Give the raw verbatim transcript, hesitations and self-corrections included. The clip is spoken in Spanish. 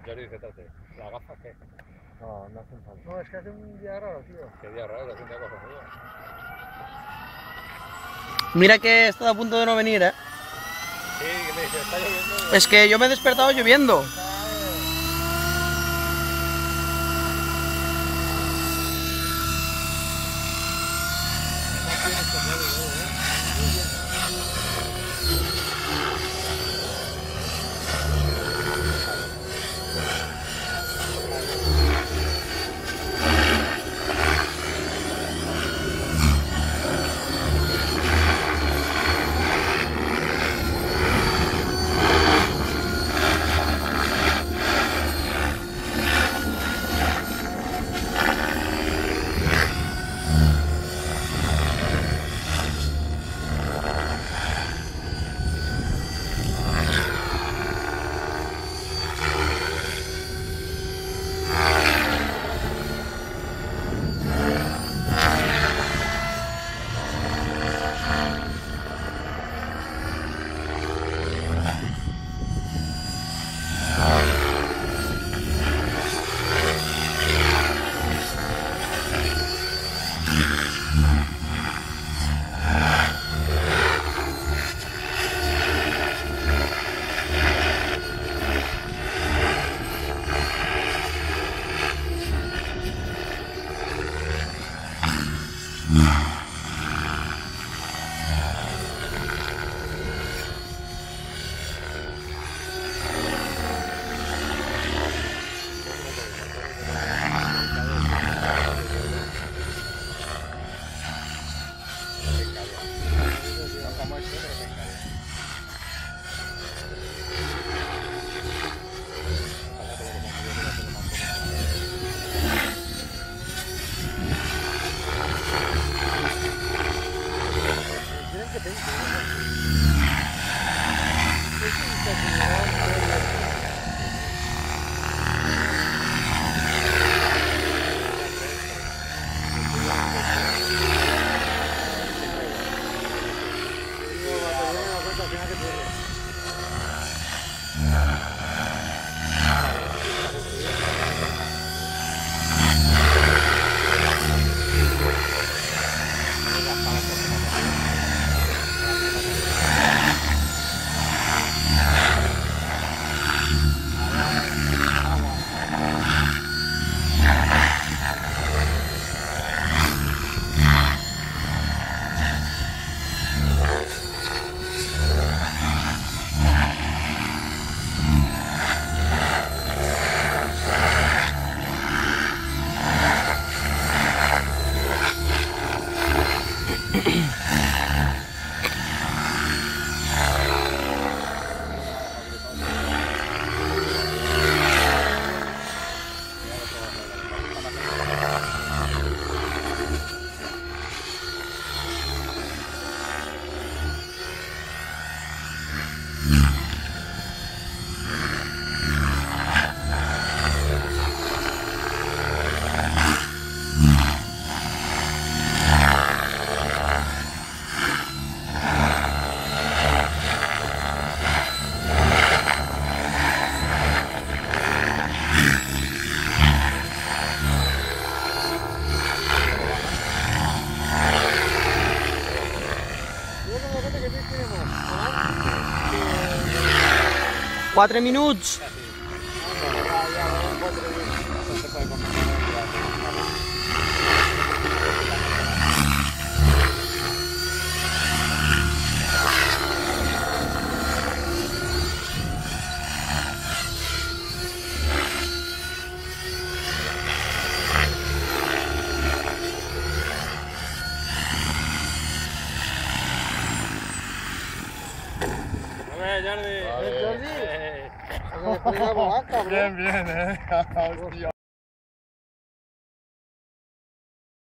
Jordi, ¿qué trate? ¿Las gafas qué? No, no hacen falta. No, es que hace un día raro, tío. Qué día raro, hace un día cojonudo. Mira que he estado a punto de no venir, ¿eh? Sí, que me dice, está lloviendo. Es que yo me he despertado lloviendo. Quatre minuts. Jordi. ¿Eh, Jordi? Eh. Bien, Bien, bien, eh. Hostia.